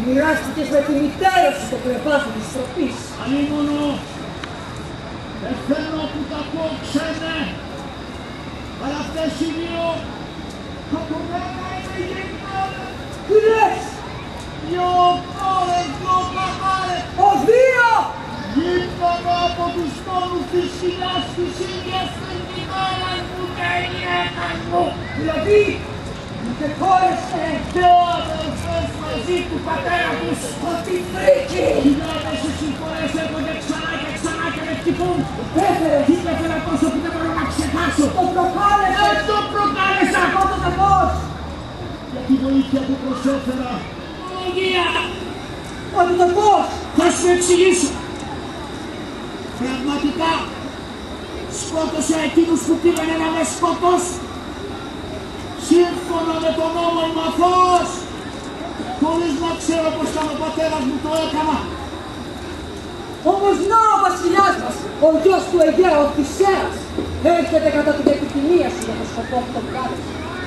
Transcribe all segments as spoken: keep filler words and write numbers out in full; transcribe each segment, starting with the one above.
Μοιράστηκες με τη μητέρα σου το κρεβάτι της τροπής. Αλίμονο, δεν θέλω που τα πω ξένε, αλλά αυτές οι δύο από μένα είναι γεννιόλες. Τι λες? Δυο κόρες, δυο παπάρες. Ο δύο! Γύφτωνα από τους τόνους της σκηνάς της ίδιας της μητέρας μου και γυναίκας μου. Δηλαδή, ούτε κόρες Και αδελφές μαζί του πατέρα τους. ότι φρίκι! Χιλιάδες εσύ φορές έρχονται ξανά και ξανά και με χτυπούν. Πέφερες! Τι έφερα τόσο που δεν μπορώ να ξεχάσω. Το προκάλεσες! Δεν το προκάλεσα. Εγώ το τεπώς! Για τη βοήθεια που προσέφερα. Υγεία. Ότι το πώς! Θα σου εξηγήσω. Πραγματικά σκότωσα εκείνους που πήγανε να με σκοτώσουν. Σύμφωνα με τον νόμο είμαι αθώος. Χωρίς να ξέρω πως ήταν ο πατέρας μου το έκανα. Όμως να ο βασιλιάς μας, ο γιος του Αιγαίου, ο Οδυσσέας, έρχεται κατά την επιθυμία σου για το σκοπό που τον κάλεσε.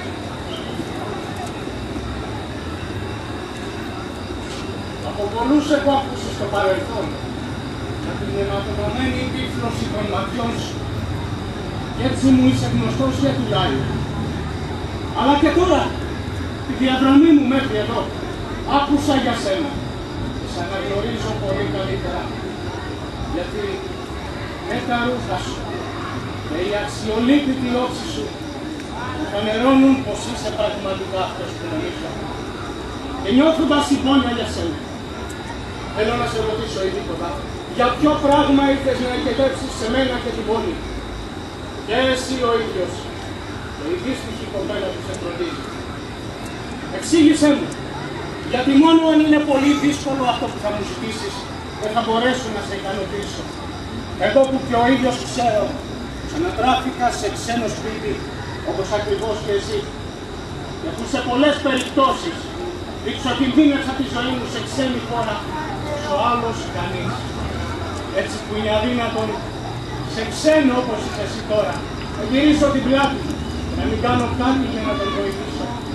Από πολλούς έχω ακούσει στο παρελθόν για την αιματοδομένη τύφλωση των ματιών σου. Κι έτσι μου είσαι γνωστός για του Λάιου. Αλλά και τώρα, τη διαδρομή μου μέχρι εδώ, άκουσα για σένα. Σ' αναγνωρίζω πολύ καλύτερα. Γιατί με τα ρούχα σου και η αξιολύπητη όψη σου φανερώνουν πως είσαι πραγματικά αυτός που νομίζω. Και νιώθοντας συμπόνια για σένα, θέλω να σε ρωτήσω ειδικότερα, για ποιο πράγμα ήρθες να εκετέψεις σε μένα και την πόλη. Και εσύ ο ίδιος, και η δύστιχη κοπέλα που σε φροντίζει. Εξήγησέ μου, γιατί μόνο αν είναι πολύ δύσκολο αυτό που θα μου ζητήσεις, δεν θα μπορέσω να σε ικανοποιήσω. Εγώ που και ο ίδιος ξέρω, ανατράφηκα σε ξένο σπίτι, όπως ακριβώς και εσύ, και που σε πολλές περιπτώσεις εξοκινδύνευσα τη ζωή μου σε ξένη χώρα, όσο άλλος κανείς. Έτσι που είναι αδύνατον, σε ξένο όπως είσαι εσύ τώρα, να γυρίσω την πλάτη, να μην κάνω κάτι για να τον βοηθήσω.